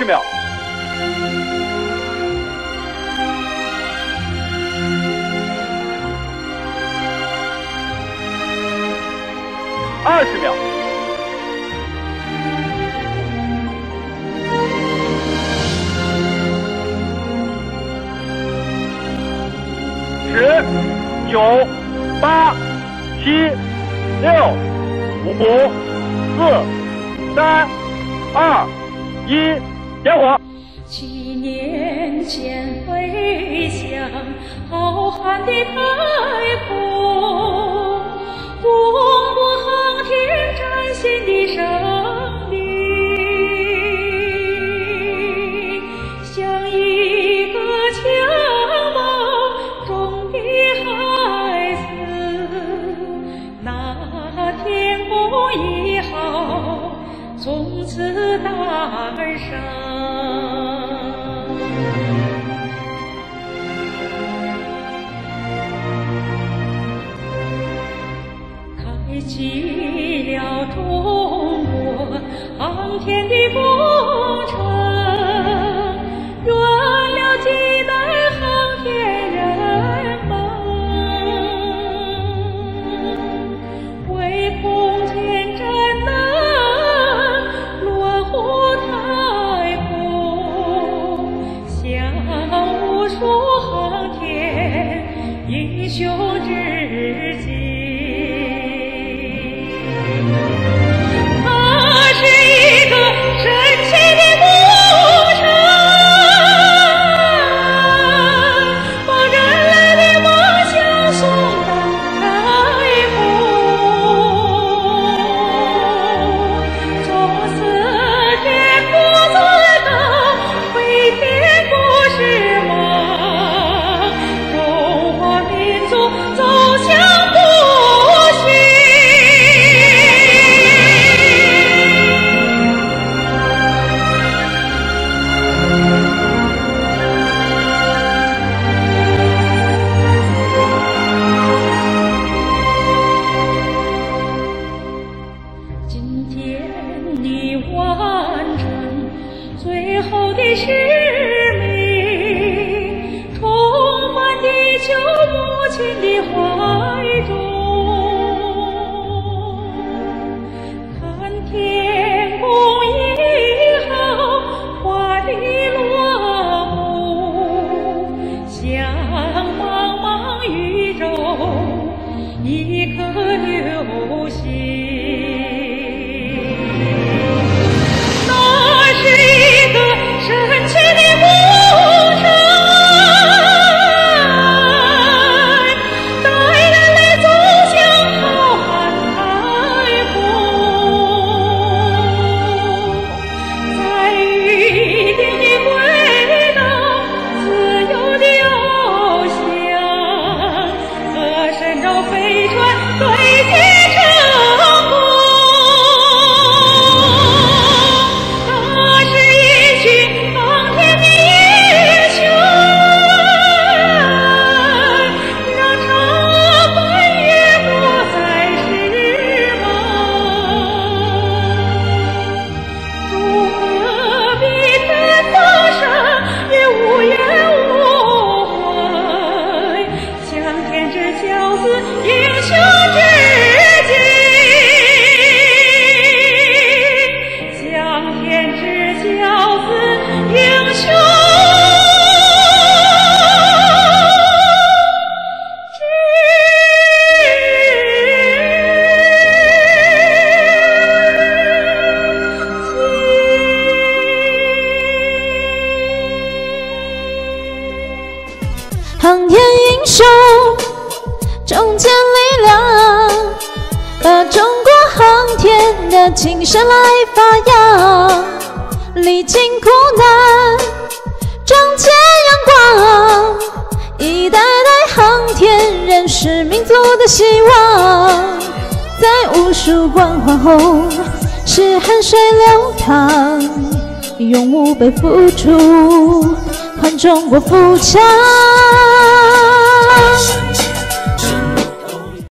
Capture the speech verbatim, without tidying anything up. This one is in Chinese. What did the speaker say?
秒。二十秒。十、九、八、七、六、五、四、三、二、一，点火。 七年前飞向浩瀚的太空，中国航天崭新的生命，像一个襁褓中的孩子，那天空一号从此诞生。开启了中国航天的工程，圆了几代航天人们，为空间真能落户太空，向无数航天英雄致敬。 航天英雄，中坚力量，把中国航天的精神来发扬。历经苦难，终结阳光，一代代航天人是民族的希望。在无数光环后，是汗水流淌，用吾辈付出，换中国富强。